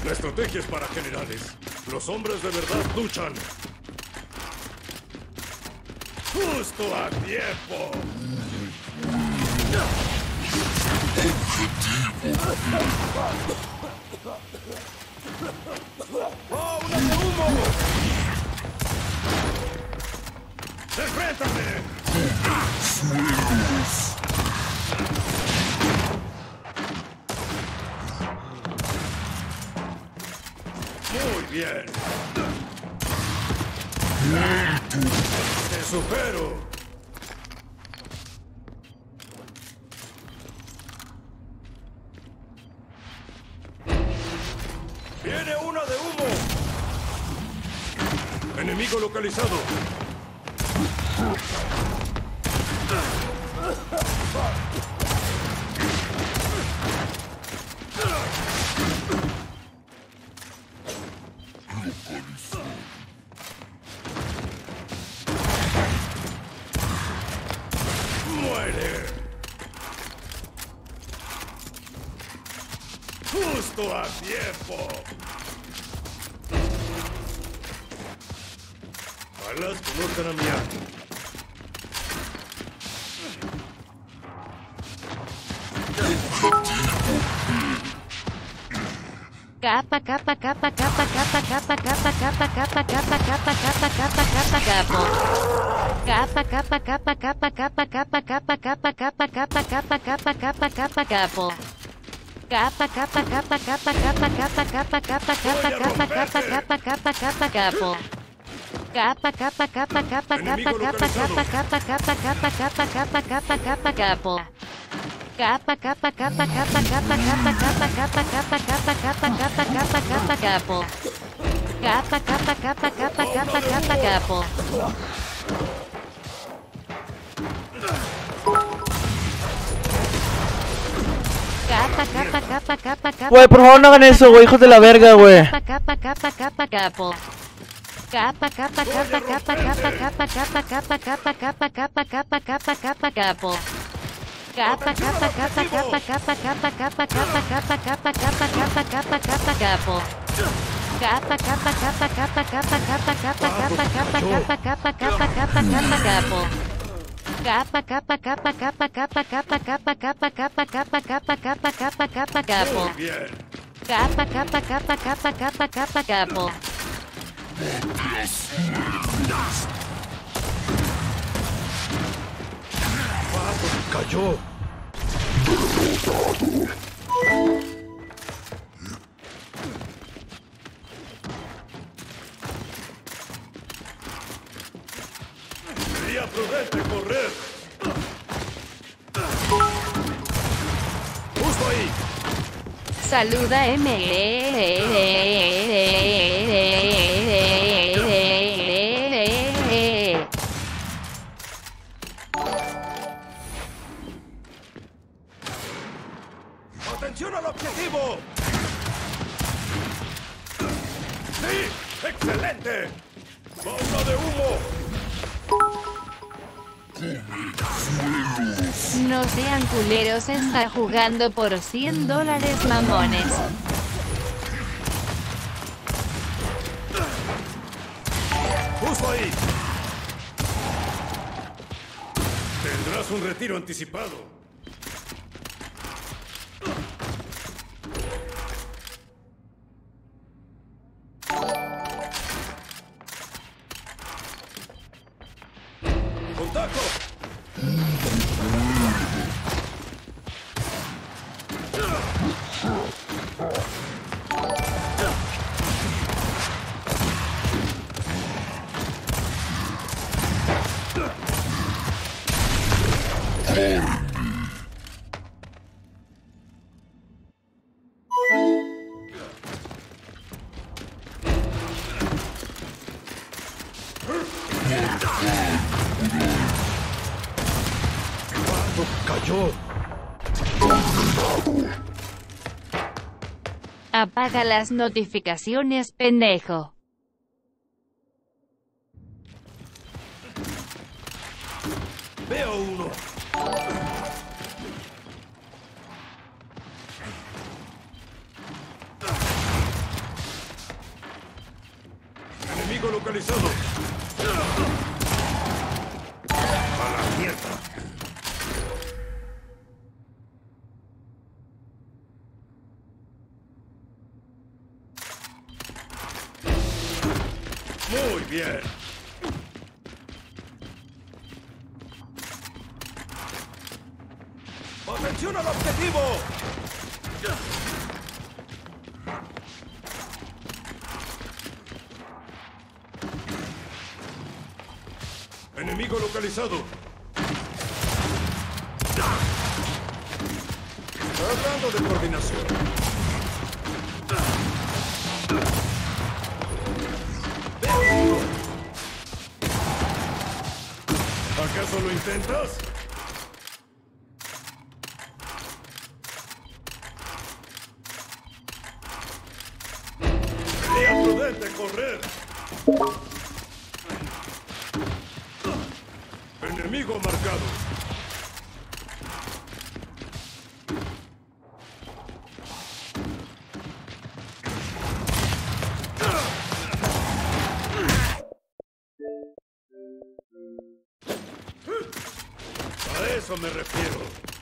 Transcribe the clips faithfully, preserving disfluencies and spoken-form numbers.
La estrategia es para generales. Los hombres de verdad luchan. ¡Justo a tiempo! ¡Oh, una de humo! ¡Enfréntate! Muy bien. Te supero. ¡Viene una de humo! ¡Enemigo localizado! ¡Muere! ¡Justo a tiempo! Balas conozcan a mi amo. Capa, capa, capa, capa, capa, capa, capa, capa, capa, capa, capa, capa, capa, capa, capo. Capa, capa, capa, capa, capa, capa, capa, capa, capa, capa, capa, capa, capa, capa, capo. Capa, capa, capa, capa, capa, capa, capa, capa, capa, capa, capa, capa, capa, capa, capo. Capa, capa, capa, capa, capa, capa, capa, capa, capa, capa, capa, capa, capa, capa, capo. Capa, capa, capa, capa, capa, capa, capa, capa, capa, capa, capa, capa, capa, capa, capo. Capa, capa, capa, capa, capa, capa, capo. Capa, capa, capa, capa, capa. Güey, por favor no hagan eso, güey, hijos de la verga, güey. Capa, capa, capa, capa, capo. Capa, capa, capa, capa, capa, capa, capa, capa, capa, capa, capa, capa, capa, capa, capo. Capa, capa, capa, capa, capa, capa, capa, capa, capa, capa, capa, capa, capa, capa, capo. Capa, capa, capa, capa, capa, capa, capa, capa, capa, capa, capa, capa, capa, capa, capo. Capa, capa, capa, capa, capa, capa, capa, capa, capa, capa, capa, capa, capa, capa, capo. Muy bien. Capa, capa, capa, capa, capa, capa, capo. Cayó. Sería prudente correr. Justo ahí. Saluda M. ¡Atención al objetivo! ¡Sí! ¡Excelente! ¡Bomba de humo! No sean culeros, está jugando por cien dólares mamones. ¡Justo ahí! Tendrás un retiro anticipado. ¡Contacto! ¡Cayó! Apaga las notificaciones, pendejo. Veo uno. localizado. A la mierda. Muy bien. ¡Atención al objetivo! Enemigo localizado. Hablando de coordinación. ¿Acaso lo intentas? Sería prudente correr. Enemigo marcado. A eso me refiero.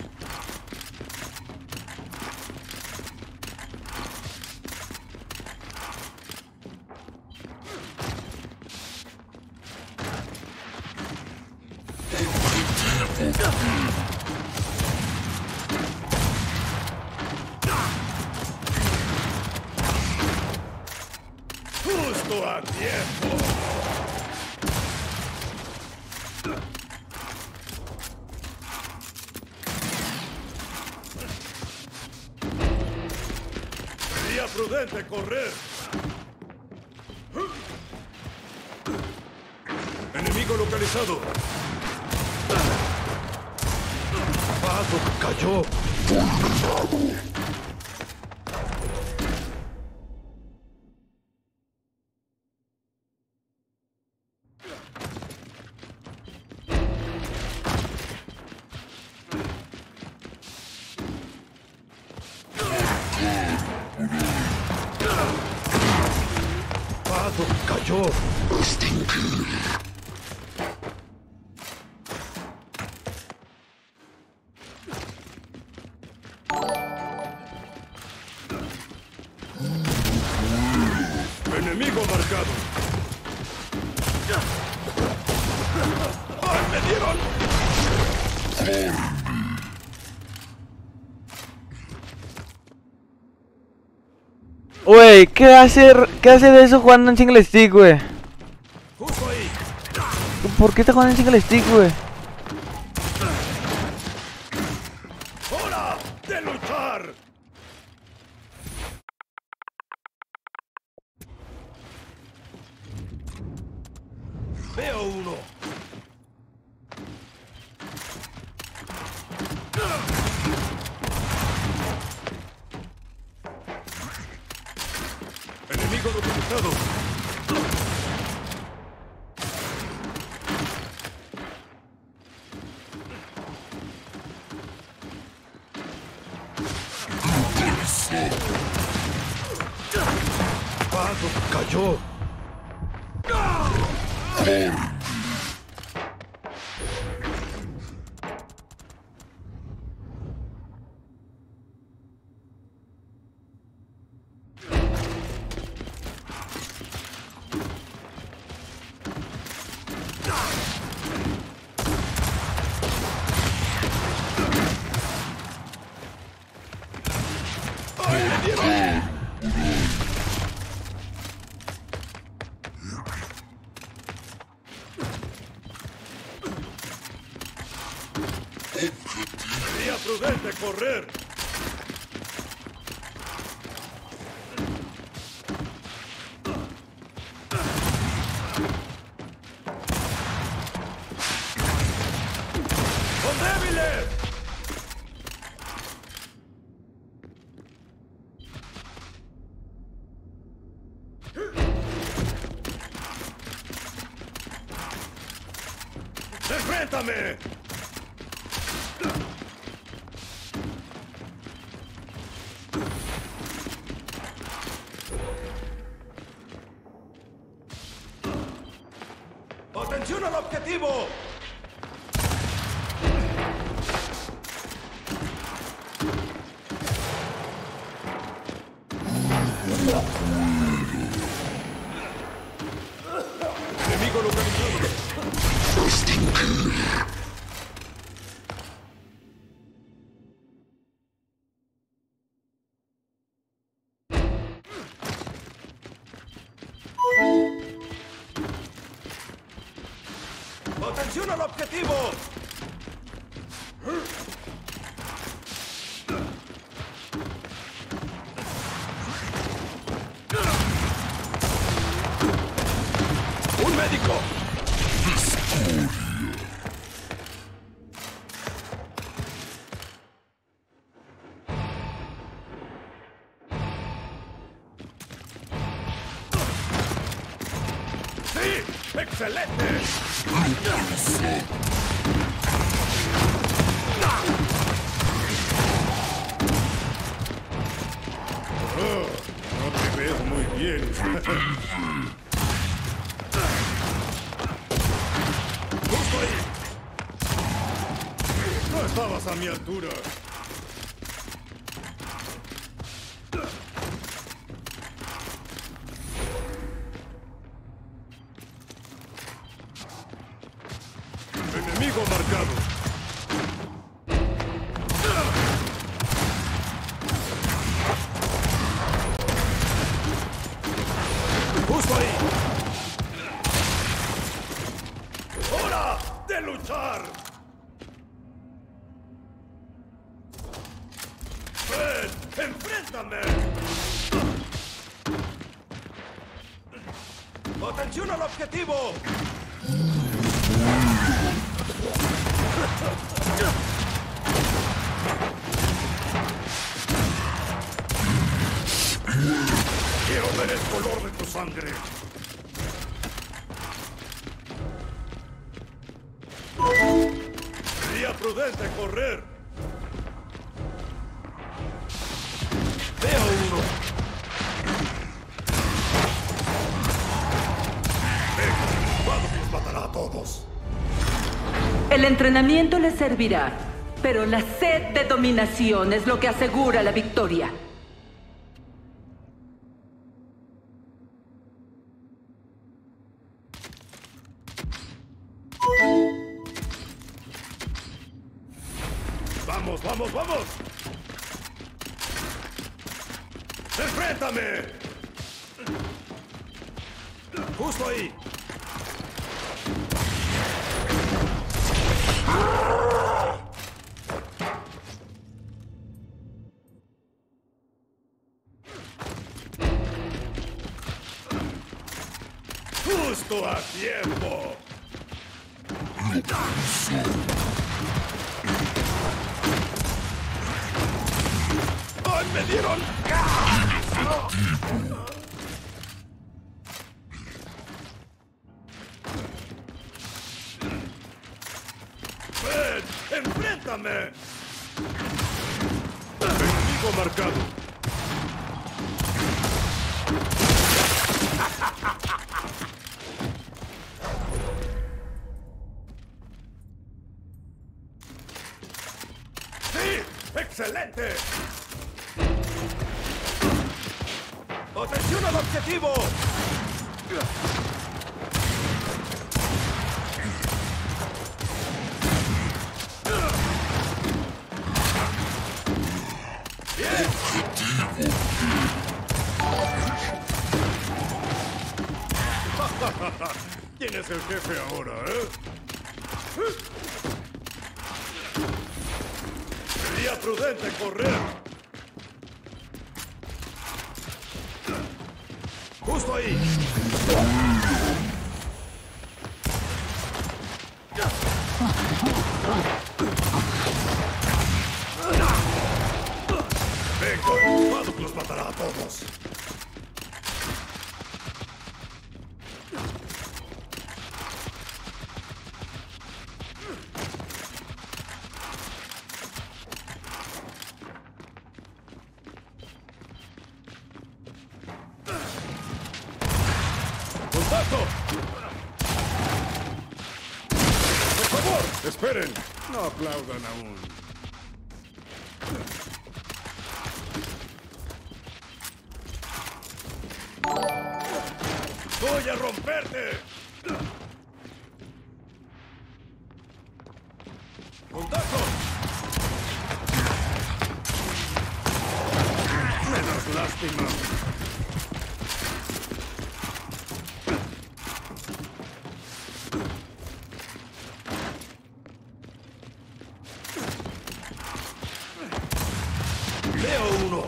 Justo a tiempo. Sería prudente correr. Enemigo localizado. Paso cayó. Paso cayó. Enemigo marcado. ¡Ay, me dieron! Güey, ¿qué hace, qué hace de eso jugando en single stick, güey? Justo ahí. ¿Por qué está jugando en single stick, güey? ¡Hora de luchar! Veo uno. Enemigo localizado. Paso cayó. ¡Ay, me dieron! Sería prudente correr. ¡Son débiles! ¡Enfréntame! ¡Atención al objetivo! Enemigo localizado. ¡Atención al objetivo! ¡Un médico! ¡Sí! ¡Excelente! Oh, no te veo muy bien. ¡Justo ahí! No estabas a mi altura. Enemigo marcado. Justo ahí. ¡Hora de luchar! ¡Ven! ¡Enfréntame! ¡Atención al objetivo! Quiero ver el color de tu sangre. Sería prudente correr. Veo uno. Venga, vamos que los matará a todos. El entrenamiento les servirá, pero la sed de dominación es lo que asegura la victoria. ¡Vamos, vamos, vamos! ¡Enfréntame! ¡Justo ahí! ¡Justo a tiempo! ¡Ay, me dieron! ¡Ven! ¡Enfréntame! Enemigo marcado. ¡Sí! ¡Excelente! ¡Atención al objetivo! ¡Bien! ¿Quién es el jefe ahora, eh? Sería prudente correr. Justo ahí. Venga, Maddox los matará a todos. ¡Contacto! Esperen, no aplaudan aún. ¡Voy a romperte! ¡Contacto! Menos lástima. Veo uno.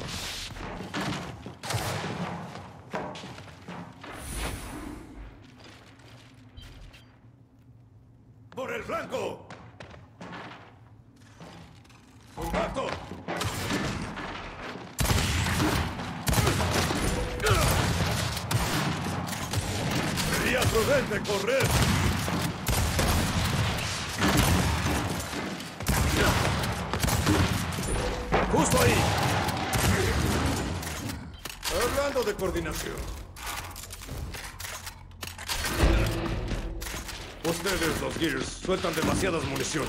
¡Por el flanco! ¡Contacto! Sería prudente correr. ¡Justo ahí! Hablando de coordinación. Ustedes, los Gears, sueltan demasiadas municiones.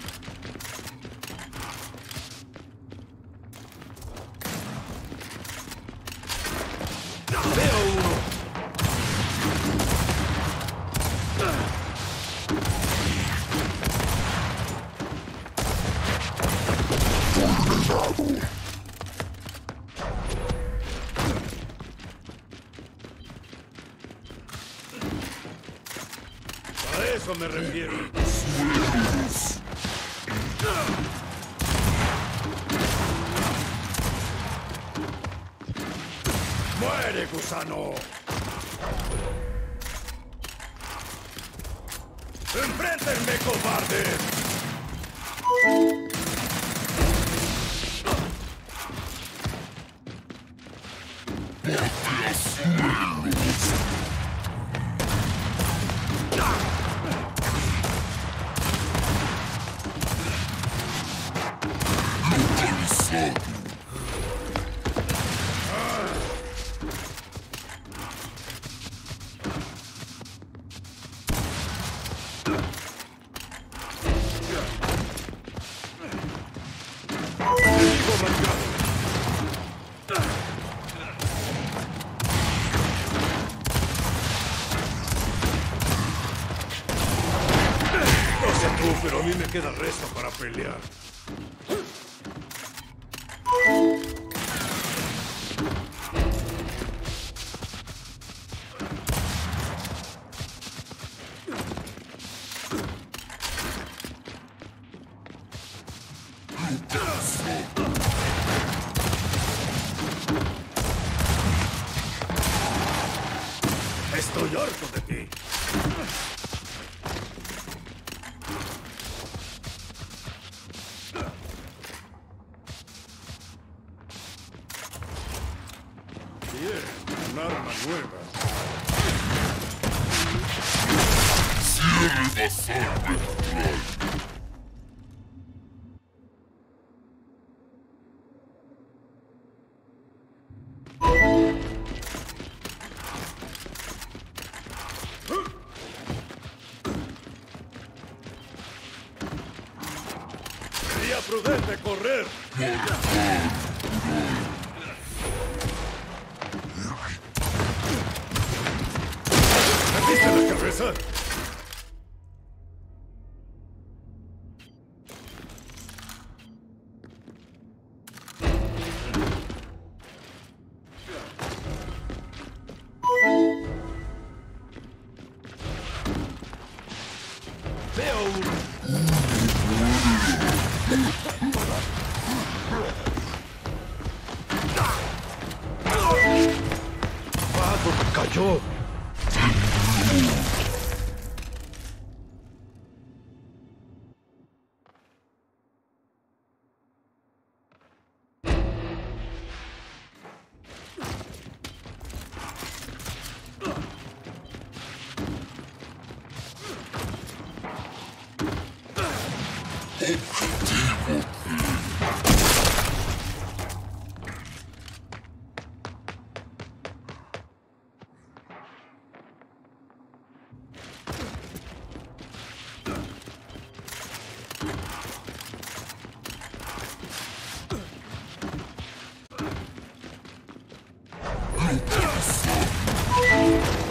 Veo uno. A eso me refiero. ¡Muere, gusano! ¡Enfréntenme, cobardes! Enemigo marcado. No sé tú, pero a mí me queda resto para pelear. Estoy harto de ti. Bien, un arma nueva. Cierre bazar virtual. Sería prudente correr. ¿Me viste la cabeza? Veo uno. ¡Pato, me cayó! Maldito.